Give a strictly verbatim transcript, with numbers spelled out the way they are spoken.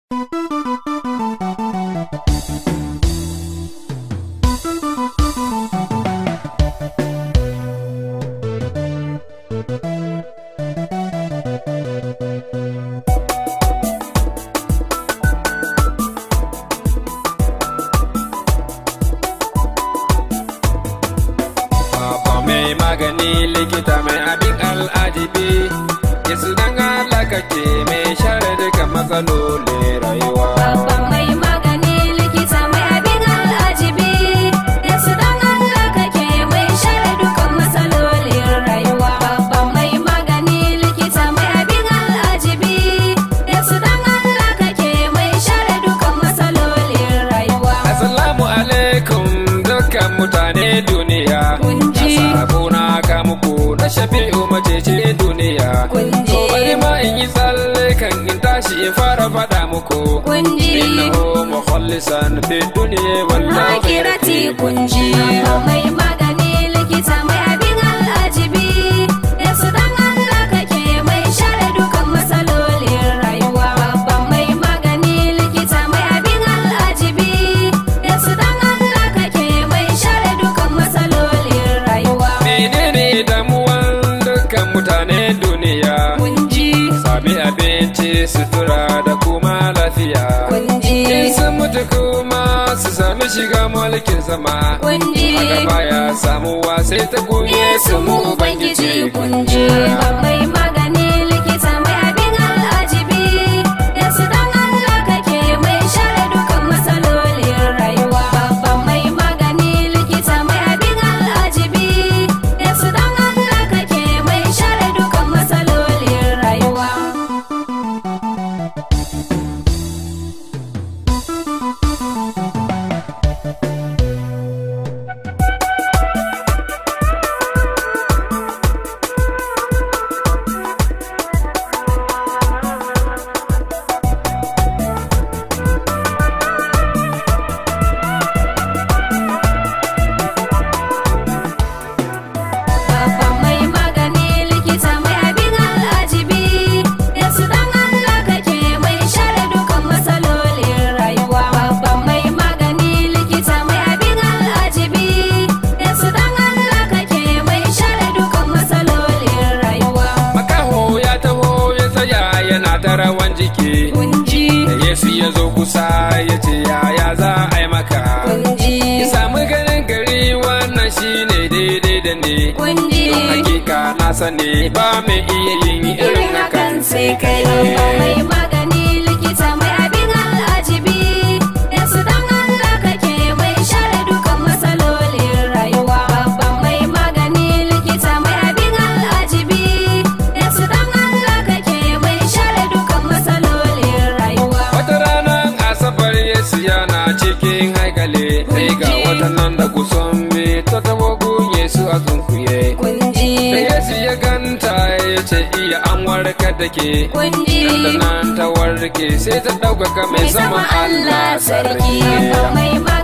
Mai magani likita mai abin al'ajibi, Yesu dan Allah kake mai share duka matsalolin rayuwa. Babban mai magani likita mai abin al'ajibi, Yesu dan Allah kake mai share dukan matsalolin rayuwa. Babban mai magani likita mai abin al'ajibi, Yesu dan Allah kake mai share dukan matsalolin rayuwa. Assalamu alaikum dukkan mutane duniya. Sabona ka muku na shafi'u macece duniya. To bari ma in yi tsalle kan in tashi in fara faɗa muku. Innahu mukhallisan fi dunya wal akhirati kunji. Mai magani likita mai abin al'ajibi, Yesu dan Allah kake mai share dukan matsalolin rayuwa. Babban mai magani likita mai abin al'ajibi, Yesu dan Allah kake mai share dukan matsalolin rayuwa. Menene damuwan dukkan mutane duniya? Kunji. Sami abinci, sutura da kuma lafiya. Kunji. In sun mutu kuma su sami shiga mulkin sama. Kunji. Haka baya samuwa sai ta goye su mu Ubangiji. Kunji. Mai magani likita mai abin al'ajibi, Yesu dan Allah kake mai share dukan matsalolin rayuwa. Babban mai magani likita mai abin al'ajibi, Yesu dan Allah kake mai share dukan matsalolin rayuwa. Babban mai magani likita mai abin al'ajibi, Yesu dan Allah kake mai share dukan matsalolin rayuwa. Babban mai magani likita mai abin al'ajibi, Yesu dan Allah kake mai share dukan matsalolin rayuwa. Makaho ya taho ya tsaya yana ta rawan jiki. Kunji. Da Yesu ya zo kusa ya ce yaya za a yi maka. Kunji. Ya samu ganin gari wannan shine daidai da ni. Kunji. Don hakika na sani ba mai iya yin irin hakan sai kai. Babban mai magani likita mai abin al'ajibi, Yesu dan Allah kake mai share dukan matsalolin rayuwa. Babban mai magani likita mai abin al'ajibi, Yesu dan Allah kake mai share dukan matsalolin rayuwa. Wata ranar Asabar Yesu yana cikin haikali, sai ga wata nan da kusan me ta tabo gunye su a sunkuye. Kunji. Da Yesu ya ganta ya ce iya an warkar da ke. Kunji. Da nan ta warke sai ta ɗaukaka mai Mai sama sama Allah sarki. Babban mai